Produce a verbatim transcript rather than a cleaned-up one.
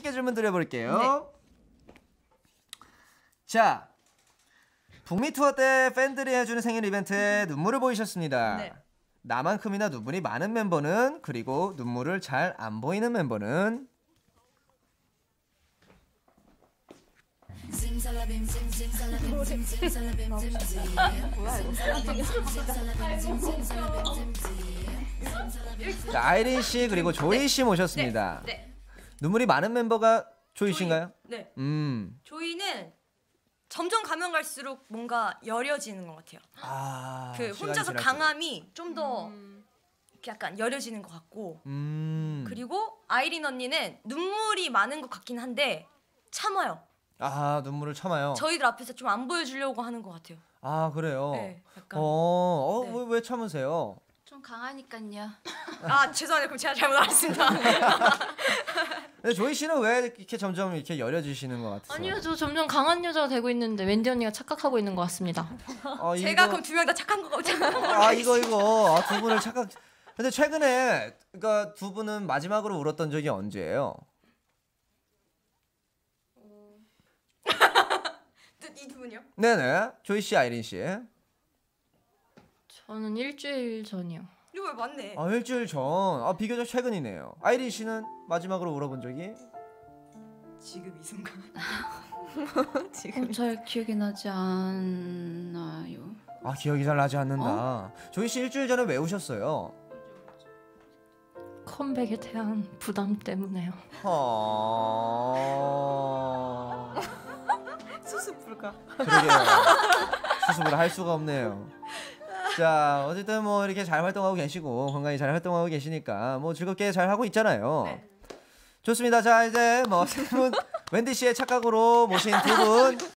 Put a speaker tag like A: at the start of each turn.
A: 개 질문 드려볼게요. 네. 자, 북미 투어 때 팬들이 해주는 생일 이벤트에 눈물을 보이셨습니다. 네. 나만큼이나 눈물이 많은 멤버는, 그리고 눈물을 잘 안 보이는 멤버는? zimzalabim zimzalabim zimzalabim zimzalabim. 자, 아이린 씨 그리고 조이 씨 모셨습니다. 네. 네. 눈물이 많은 멤버가 조이 씨인가요?
B: 네.
A: 음.
B: 조이는 점점 가면 갈수록 뭔가 여려지는 것 같아요. 아, 그 혼자서 강함이 좀 더 음. 약간 여려지는 것 같고. 음. 그리고 아이린 언니는 눈물이 많은 것 같긴 한데 참아요.
A: 아, 눈물을 참아요.
B: 저희들 앞에서 좀 안 보여주려고 하는 것 같아요.
A: 아, 그래요?
B: 네, 약간.
A: 어, 어
B: 네.
A: 왜, 왜 참으세요?
C: 좀 강하니까요.
B: 아, 죄송해요. 그럼 제가 잘못 알았습니다.
A: 근데 조이 씨는 왜 이렇게 점점 이렇게 여려지시는 것 같아요?
D: 아니요, 저 점점 강한 여자가 되고 있는데 웬디 언니가 착각하고 있는 것 같습니다.
A: 아,
B: 제가
A: 이거...
B: 그럼 두 명 다 착한 거고 착한 거.
A: 아, 이거 이거 아, 두 분을 착각. 근데 최근에 그러니까 두 분은 마지막으로 울었던 적이 언제예요?
B: 이 두 분이요?
A: 네네. 조이 씨, 아이린 씨.
D: 저는 일주일 전이요.
B: 이거 왜 맞네?
A: 아, 일주일 전. 아, 비교적 최근이네요. 아이린 씨는 마지막으로 울어본 적이?
B: 지금 이 순간.
C: 지금 어, 잘 기억이 나지 않나요?
A: 아, 기억이 잘 나지 않는다. 어? 조이 씨 일주일 전에 왜 우셨어요?
D: 컴백에 대한 부담 때문에요.
A: 어...
B: 수습 불가.
A: 그러게요. 수습을 할 수가 없네요. 자, 어쨌든 뭐 이렇게 잘 활동하고 계시고 건강히 잘 활동하고 계시니까 뭐 즐겁게 잘 하고 있잖아요. 네. 좋습니다. 자, 이제 뭐 세 분 웬디 씨의 착각으로 모신 두 분